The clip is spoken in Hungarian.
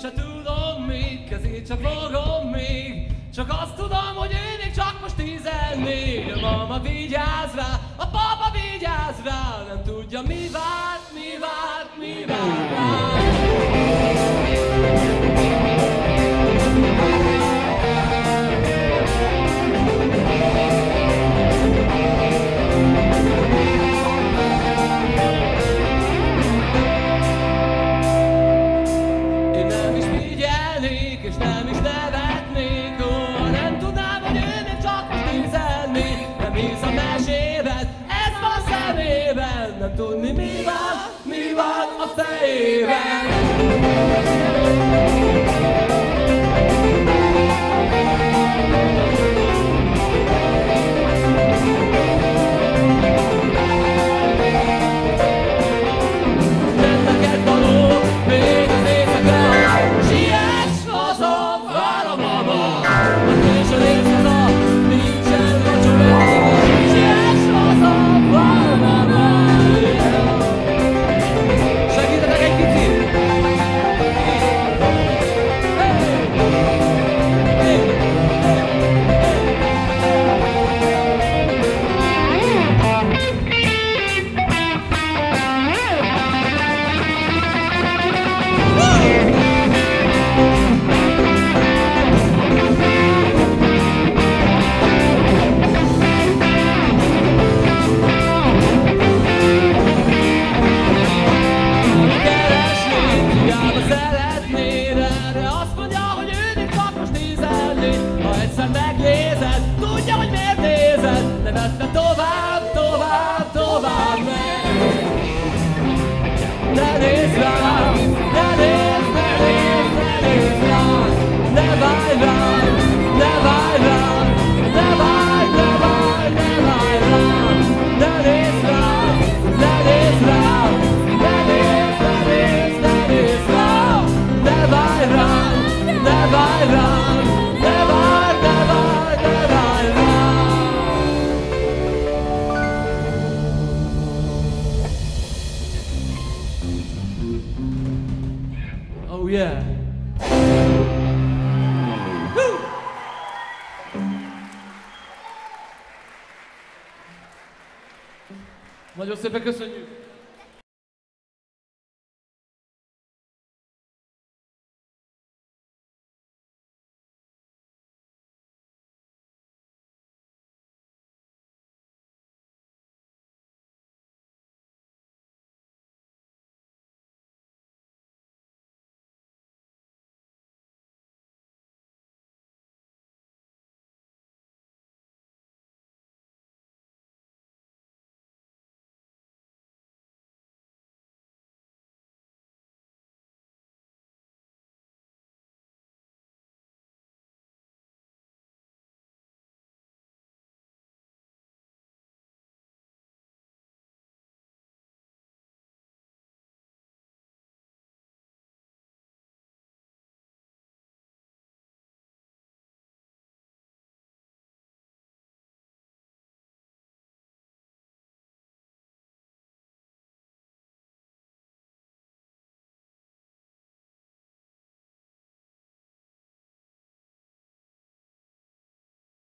se tudom még, kezét se fogom még. Csak azt tudom, hogy ő még csak most 14. A mama vigyáz rá, a papa vigyáz rá. Nem tudja mi vár, mi vár, mi vár rá. És nem is nevetnék, ha nem tudnám, hogy ő még csak most 14. Nem hisz a mesében, ez van szemében. Nem tudni mi van a fejében. Tudja, hogy miért nézed, de vette tovább, tovább, tovább meg. Ne nézz rám, ne nézz, ne nézz, ne nézz rám. Ne várj rám, ne várj rám, ne várj, ne várj, ne várj rám. Ne nézz rám, ne nézz rám, ne nézz, ne nézz, ne nézz rám. Ne várj rám, ne várj rám, ne várj, ne várj, ne várj rám. Oh yeah. Woo! Nagyon szépen köszönjük.